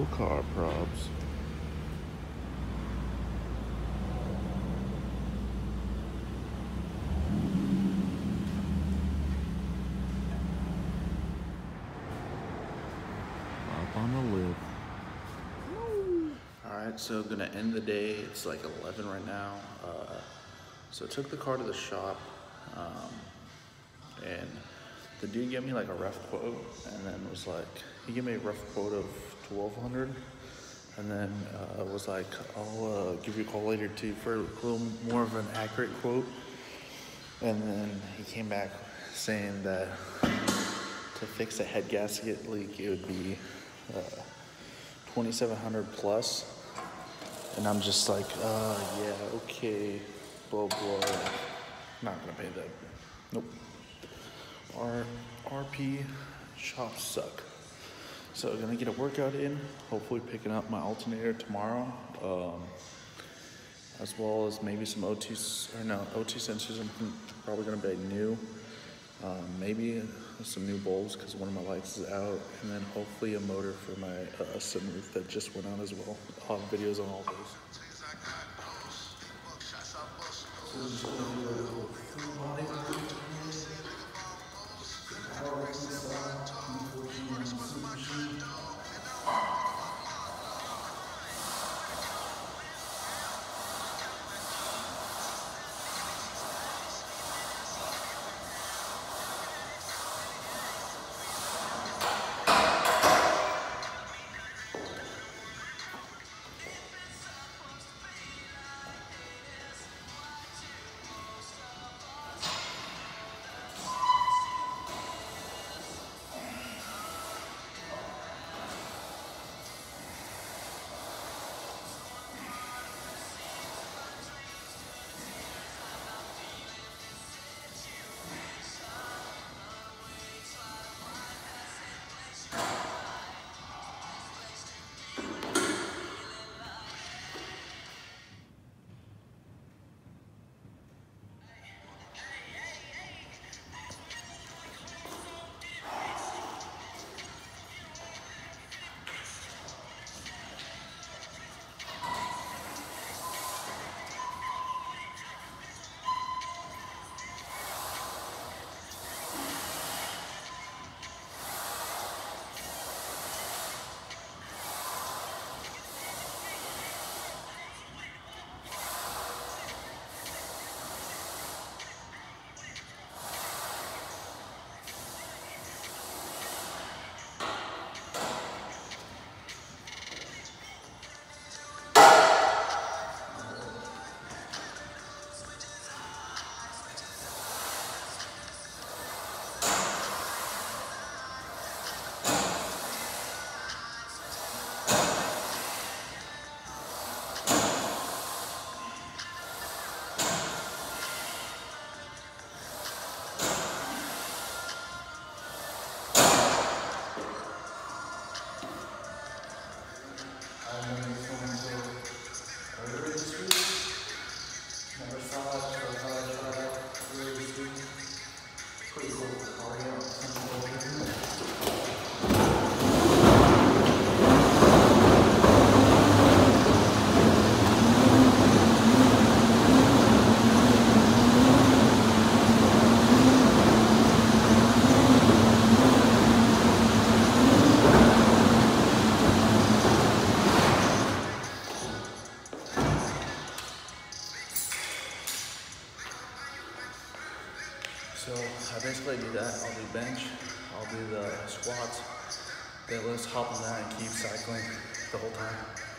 car props. Up on the lip. Alright, so gonna end the day. It's like 11 right now. So I took the car to the shop, and the dude gave me like a rough quote, and then was like, he gave me a rough quote of $1,200, and then was like, I'll give you a call later too for a little more of an accurate quote. And then he came back saying that to fix a head gasket leak, it would be $2,700 plus. And I'm just like, yeah, okay, blah, blah. Not gonna pay that. Nope. RP shops suck. So gonna get a workout in, hopefully picking up my alternator tomorrow, as well as maybe some OT sensors. I'm probably gonna buy new, maybe some new bulbs because one of my lights is out, and then hopefully a motor for my sunroof that just went out as well. I'll have videos on all those. So I basically do that. I'll do bench, I'll do the squats, deadlifts, hop on that and keep cycling the whole time.